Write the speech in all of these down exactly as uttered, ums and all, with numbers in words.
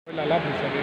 Lala Bhusari.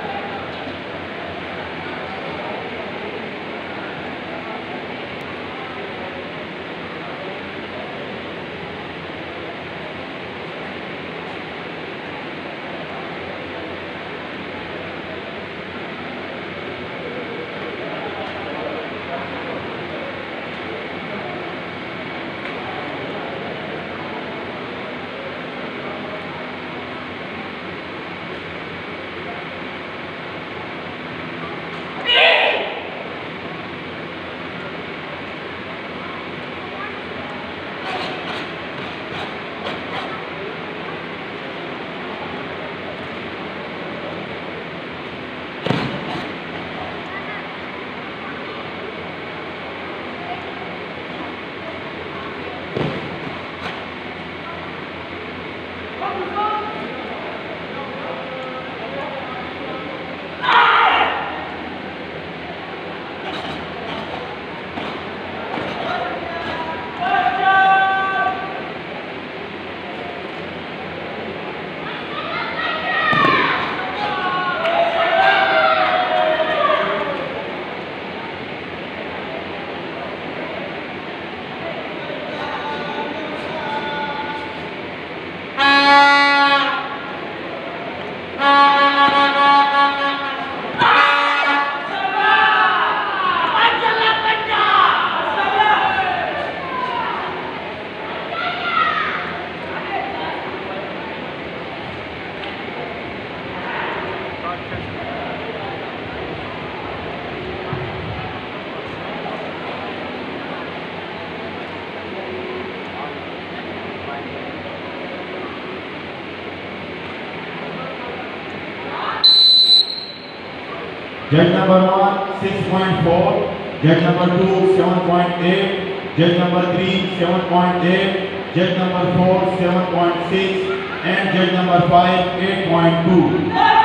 Judge number one, six point four. Judge number two, seven point eight. Judge number three, seven point eight. Judge number four, seven point six. And judge number five, eight point two.